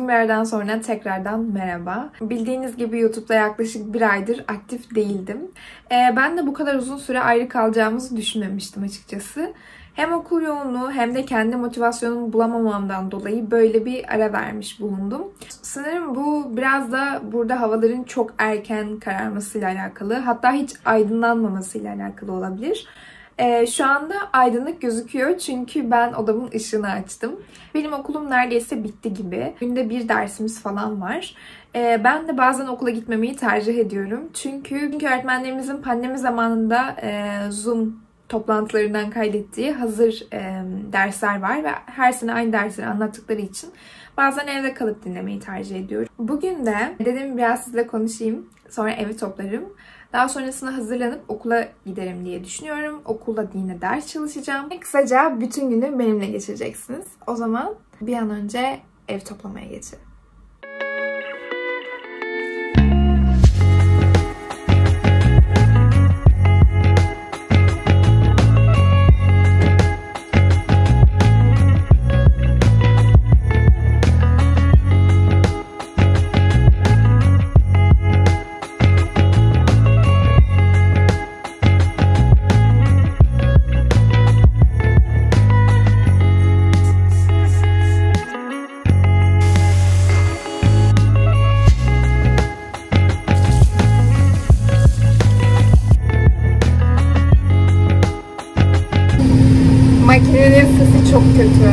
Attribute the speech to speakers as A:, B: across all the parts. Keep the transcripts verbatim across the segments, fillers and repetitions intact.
A: bir aradan sonra tekrardan merhaba. Bildiğiniz gibi YouTube'da yaklaşık bir aydır aktif değildim. Ee, ben de bu kadar uzun süre ayrı kalacağımızı düşünmemiştim açıkçası. Hem okul yoğunluğu hem de kendi motivasyonumu bulamamamdan dolayı böyle bir ara vermiş bulundum. Sanırım bu biraz da burada havaların çok erken kararmasıyla alakalı, hatta hiç aydınlanmamasıyla alakalı olabilir. Ee, şu anda aydınlık gözüküyor çünkü ben odamın ışığını açtım. Benim okulum neredeyse bitti gibi. Günde bir dersimiz falan var. Ee, ben de bazen okula gitmemeyi tercih ediyorum. Çünkü, çünkü öğretmenlerimizin pandemi zamanında e, Zoom toplantılarından kaydettiği hazır e, dersler var ve her sene aynı dersleri anlattıkları için bazen evde kalıp dinlemeyi tercih ediyorum. Bugün de dedim biraz sizle konuşayım, sonra evi toplarım. Daha sonrasında hazırlanıp okula giderim diye düşünüyorum. Okulda yine ders çalışacağım. Kısaca bütün günü benimle geçireceksiniz. O zaman bir an önce ev toplamaya geçelim. Makinenin sesi çok kötü.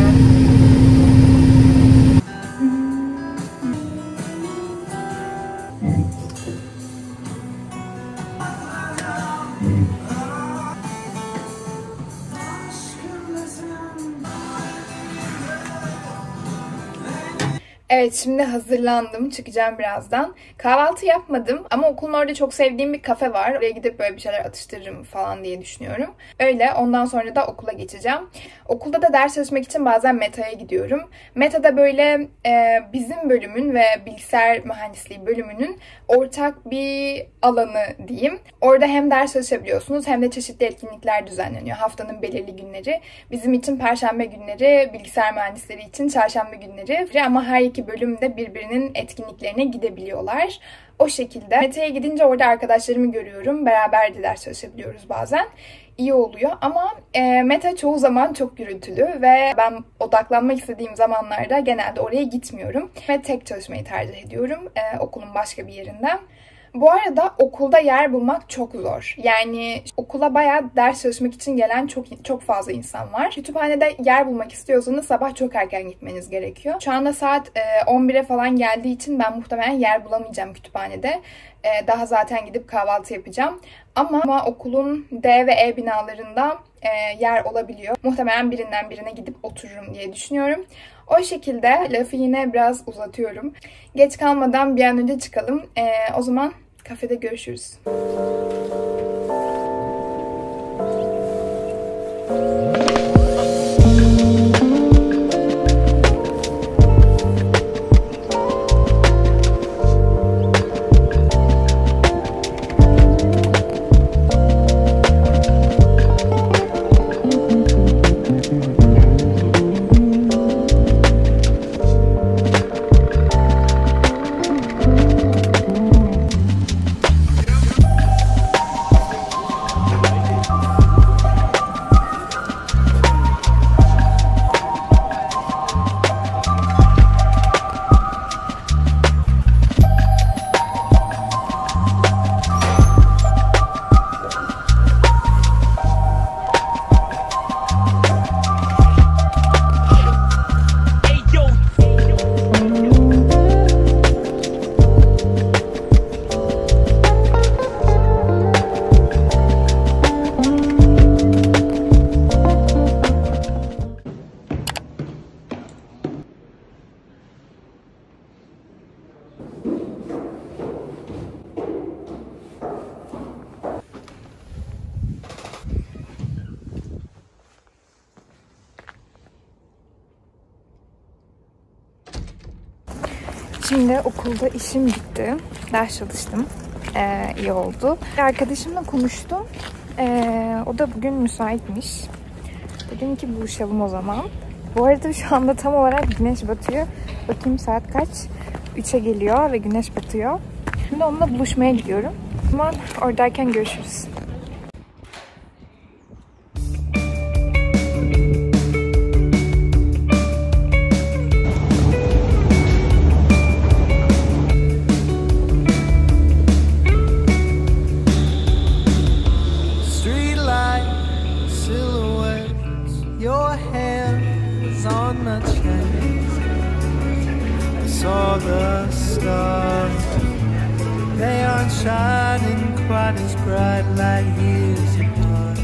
A: Evet, şimdi hazırlandım. Çıkacağım birazdan. Kahvaltı yapmadım ama okulun orada çok sevdiğim bir kafe var. Oraya gidip böyle bir şeyler atıştırırım falan diye düşünüyorum. Öyle. Ondan sonra da okula geçeceğim. Okulda da ders çalışmak için bazen Meta'ya gidiyorum. Meta'da böyle e, bizim bölümün ve bilgisayar mühendisliği bölümünün ortak bir alanı diyeyim. Orada hem ders çalışabiliyorsunuz hem de çeşitli etkinlikler düzenleniyor. Haftanın belirli günleri. Bizim için perşembe günleri, bilgisayar mühendisleri için çarşamba günleri. Ama her iki bölümde birbirinin etkinliklerine gidebiliyorlar. O şekilde. Meta'ya gidince orada arkadaşlarımı görüyorum. Beraber de ders çalışabiliyoruz bazen. İyi oluyor ama e, Meta çoğu zaman çok gürültülü ve ben odaklanmak istediğim zamanlarda genelde oraya gitmiyorum. Ve tek çalışmayı tercih ediyorum e, okulun başka bir yerinden. Bu arada okulda yer bulmak çok zor. Yani okula bayağı ders çalışmak için gelen çok çok fazla insan var. Kütüphanede yer bulmak istiyorsanız sabah çok erken gitmeniz gerekiyor. Şu anda saat on bire falan geldiği için ben muhtemelen yer bulamayacağım kütüphanede. Daha zaten gidip kahvaltı yapacağım. Ama, ama okulun D ve E binalarında yer olabiliyor. Muhtemelen birinden birine gidip otururum diye düşünüyorum. O şekilde lafı yine biraz uzatıyorum. Geç kalmadan bir an önce çıkalım. Ee, o zaman kafede görüşürüz. Şimdi okulda işim bitti. Ders çalıştım. Ee, iyi oldu. Arkadaşımla konuştum. Ee, o da bugün müsaitmiş. Dedim ki buluşalım o zaman. Bu arada şu anda tam olarak güneş batıyor. Bakayım saat kaç? üçe geliyor ve güneş batıyor. Şimdi onunla buluşmaya gidiyorum. O zaman oradayken görüşürüz.
B: The stars, they aren't shining quite as bright like years apart.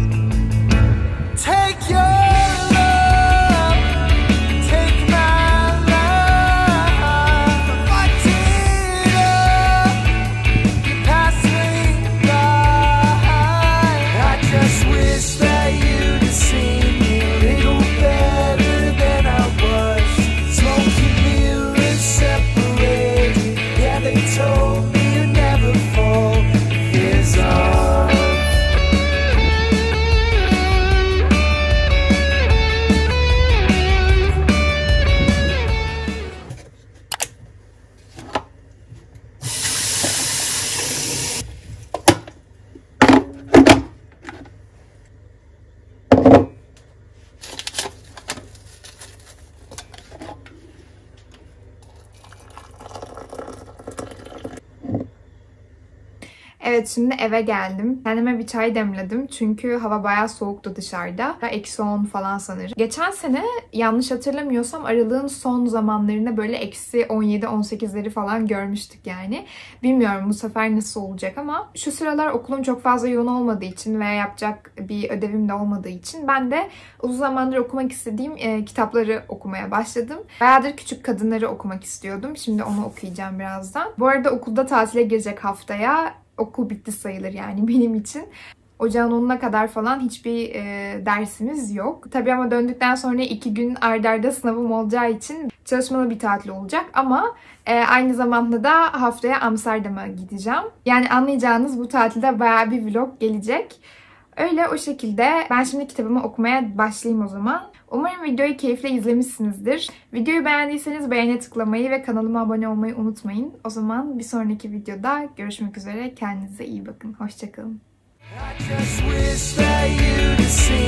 B: Take your love, take my life, fight it up, you pass me by. I just wish that you'd have seen me a little better than I was. Smoking mirrors separated, yeah, they told me you'd never fall. Here's all.
A: Evet, şimdi eve geldim. Kendime bir çay demledim. Çünkü hava bayağı soğuktu dışarıda. Eksi on falan sanırım. Geçen sene yanlış hatırlamıyorsam aralığın son zamanlarında böyle eksi on yedi on sekizleri falan görmüştük yani. Bilmiyorum bu sefer nasıl olacak ama şu sıralar okulum çok fazla yoğun olmadığı için veya yapacak bir ödevim de olmadığı için ben de uzun zamandır okumak istediğim e, kitapları okumaya başladım. Bayağıdır Küçük Kadınları okumak istiyordum. Şimdi onu okuyacağım birazdan. Bu arada okulda tatile girecek haftaya. Okul bitti sayılır yani benim için. Ocağın onuna kadar falan hiçbir e, dersimiz yok. Tabii ama döndükten sonra iki gün ard arda sınavım olacağı için çalışmalı bir tatil olacak. Ama e, aynı zamanda da haftaya Amsterdam'a gideceğim. Yani anlayacağınız bu tatilde bayağı bir vlog gelecek. Öyle o şekilde. Ben şimdi kitabımı okumaya başlayayım o zaman. Umarım videoyu keyifle izlemişsinizdir. Videoyu beğendiyseniz beğene tıklamayı ve kanalıma abone olmayı unutmayın. O zaman bir sonraki videoda görüşmek üzere. Kendinize iyi bakın. Hoşça kalın.